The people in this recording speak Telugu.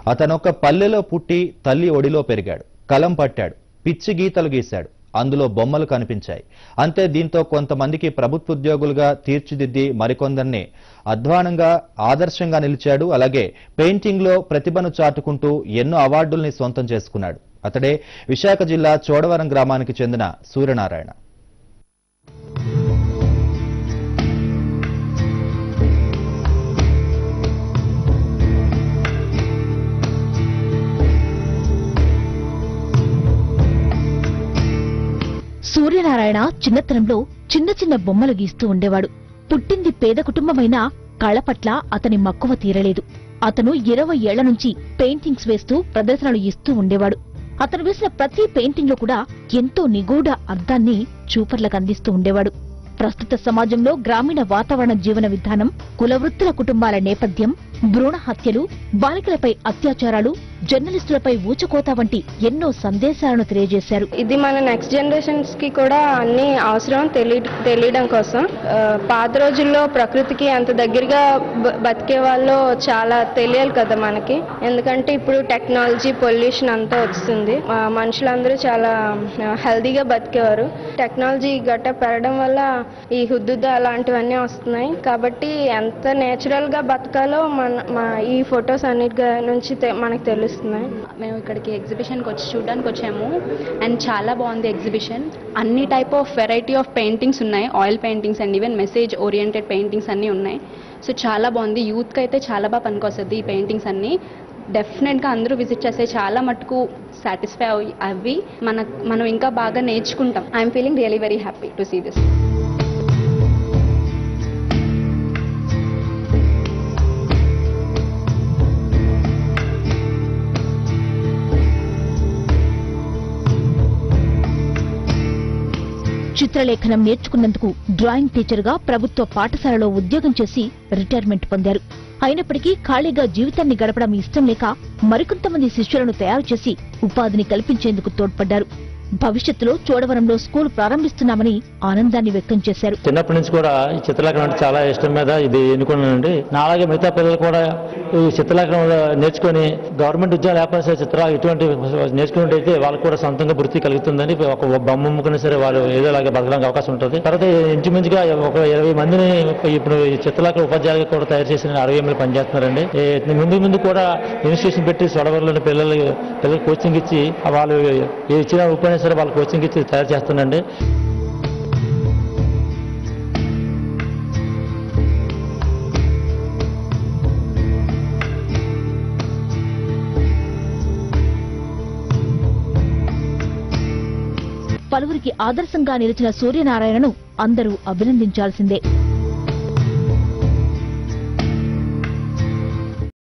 అతనొక పల్లెలో పుట్టి తల్లి ఒడిలో పెరిగాడు. కలం పట్టాడు, పిచ్చి గీతలు గీశాడు. అందులో బొమ్మలు కనిపించాయి. అంతే దీంతో కొంతమందికి ప్రభుత్వోద్యోగులుగా తీర్చిదిద్ది మరికొందరిని అధ్వానంగా ఆదర్శంగా నిలిచాడు. అలాగే పెయింటింగ్ లో ప్రతిభను చాటుకుంటూ ఎన్నో అవార్డుల్ని సొంతం చేసుకున్నాడు. అతడే విశాఖ జిల్లా చోడవరం గ్రామానికి చెందిన సూర్యనారాయణ. సూర్యనారాయణ చిన్నతనంలో చిన్న చిన్న బొమ్మలు గీస్తూ ఉండేవాడు. పుట్టింది పేద కుటుంబమైనా కళ పట్ల అతని మక్కువ తీరలేదు. అతను 20 ఏళ్ల నుంచి పెయింటింగ్స్ వేస్తూ ప్రదర్శనలు ఇస్తూ ఉండేవాడు. అతను వేసిన ప్రతి పెయింటింగ్ లో కూడా ఎంతో నిగూఢ అర్థాన్ని చూపర్లకు అందిస్తూ ఉండేవాడు. ప్రస్తుత సమాజంలో గ్రామీణ వాతావరణ జీవన విధానం, కులవృత్తుల కుటుంబాల నేపథ్యం, భ్రూణ హత్యలు, బాలికలపై అత్యాచారాలు, జర్నలిస్టులపై ఊచకోత వంటి ఎన్నో సందేశాలను తెలియజేశారు. ఇది మన నెక్స్ట్ జనరేషన్స్ కి కూడా అన్ని అవసరం తెలియడం కోసం. పాత రోజుల్లో ప్రకృతికి అంత దగ్గరగా బతికే వాళ్ళు చాలా తెలియాలి కదా మనకి. ఎందుకంటే ఇప్పుడు టెక్నాలజీ, పొల్యూషన్ అంతా వస్తుంది. మనుషులందరూ చాలా హెల్దీగా బతికేవారు. టెక్నాలజీ గట్ట పెరగడం వల్ల ఈ హుద్దుద అలాంటివన్నీ వస్తున్నాయి. కాబట్టి ఎంత నేచురల్ గా బతకాలో ఈ ఫొటోస్ అన్నిటి నుంచి మనకు తెలుస్తున్నాయి. మేము ఇక్కడికి ఎగ్జిబిషన్కి చూడడానికి వచ్చాము. అండ్ చాలా బాగుంది ఎగ్జిబిషన్. అన్ని type of variety of paintings ఉన్నాయి. Oil paintings and even message oriented paintings అన్నీ ఉన్నాయి. సో చాలా బాగుంది. యూత్కి అయితే చాలా బాగా పనికొస్తుంది ఈ పెయింటింగ్స్ అన్నీ. డెఫినెట్గా అందరూ విజిట్ చేస్తే చాలా మటుకు సాటిస్ఫై అవి మనం ఇంకా బాగా నేర్చుకుంటాం. I'm feeling really very happy to see this. చిత్రలేఖనం నేర్చుకున్నందుకు డ్రాయింగ్ టీచర్ గా ప్రభుత్వ పాఠశాలలో ఉద్యోగం చేసి రిటైర్మెంట్ పొందారు. అయినప్పటికీ ఖాళీగా జీవితాన్ని గడపడం ఇష్టం లేక మరికొంతమంది శిష్యులను తయారు చేసి ఉపాధిని కల్పించేందుకు తోడ్పడ్డారు. భవిష్యత్తులో చోడవరంలో స్కూల్ ప్రారంభిస్తున్నామని ఆనందాన్ని వ్యక్తం చేశారు. చిన్నప్పటి నుంచి కూడా ఈ చిత్రలేఖనం అంటే చాలా ఇష్టం మీద ఇది ఎన్నుకున్నానండి. నాలాగే మిగతా పిల్లలు కూడా ఈ చిత్రలేఖనం నేర్చుకుని గవర్నమెంట్ ఉద్యోగాలు లేకపోతే చిత్రాలు ఇటువంటి నేర్చుకున్నట్టయితే వాళ్ళకు కూడా సొంతంగా వృత్తి కలుగుతుందని ఒక బొమ్మ అమ్ముకున్నా సరే వాళ్ళు ఏదోలాగా బతకడానికి అవకాశం ఉంటుంది. తర్వాత ఇంచుమించుగా ఒక 20 మందిని ఇప్పుడు ఈ చిత్రలేఖన ఉపాధ్యాయులుగా కూడా తయారు చేసిన 60 మంది పనిచేస్తున్నారండి. ముందు కూడా ఇన్స్టిట్యూషన్ పెట్టి చోడవరంలోని పిల్లలకు కోచింగ్ ఇచ్చి వాళ్ళు ఇచ్చిన ఉపన్యాసం సరే వాళ్ళ కోచింగ్ ఇచ్చి తయారు చేస్తున్నాండి. పలువురికి ఆదర్శంగా నిలిచిన సూర్యనారాయణను అందరూ అభినందించాల్సిందే.